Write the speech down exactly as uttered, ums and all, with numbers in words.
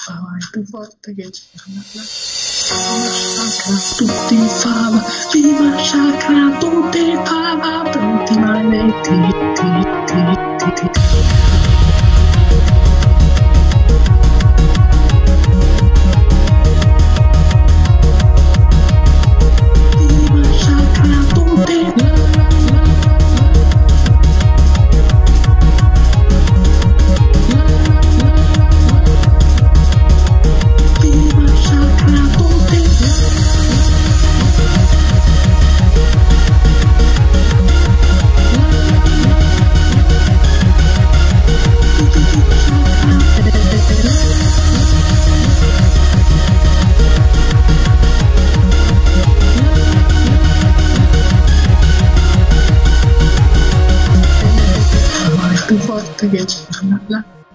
Vai più forte che c'è Chakra, tutti fava, viva Chakra, tutti fava, pronti maledetti, ti, ti, ti, ti. Più forte che c'è